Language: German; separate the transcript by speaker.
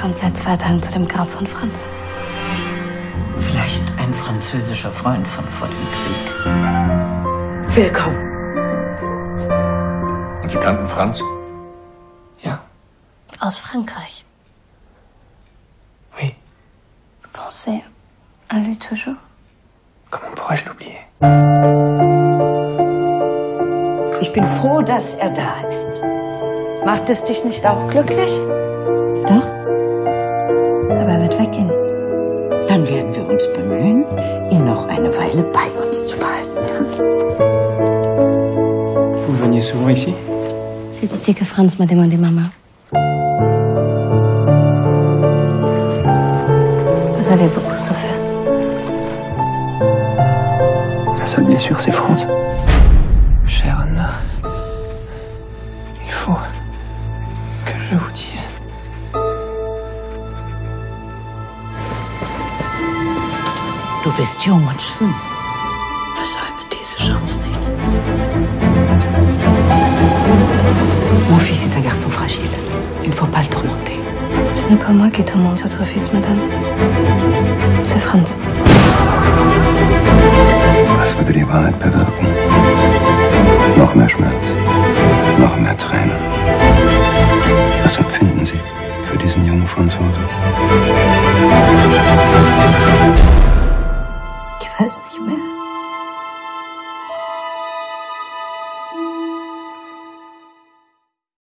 Speaker 1: kommt seit 2 Tagen zu dem Grab von Franz.
Speaker 2: Vielleicht ein französischer Freund von vor dem Krieg.
Speaker 3: Willkommen.
Speaker 4: Und Sie kannten Franz?
Speaker 3: Ja.
Speaker 1: Aus Frankreich.
Speaker 3: Oui.
Speaker 1: Pensez à lui toujours.
Speaker 3: Comment pourrais-je l'oublier?
Speaker 5: Ich bin froh, dass er da ist. Macht es dich nicht auch glücklich?
Speaker 1: Doch. Aber er wird weggehen.
Speaker 5: Dann werden wir uns bemühen, ihn noch eine Weile bei uns zu behalten. Ja?
Speaker 3: Vous veniez souvent ici?
Speaker 1: C'est ici que Franz m'a demandé maman. Vous avez beaucoup souffert.
Speaker 3: La seule blessure, c'est Franz. Chère Anna, il faut que je vous dise.
Speaker 5: Du bist jung und schön. Versäume diese Chance nicht. Mon fils est un garçon fragile. Il ne faut pas le tourmenter.
Speaker 1: Ce n'est pas moi qui tourmente votre fils, madame. C'est Franz.
Speaker 6: Was würde die Wahrheit bewirken? Noch mehr Schmerz, noch mehr Tränen.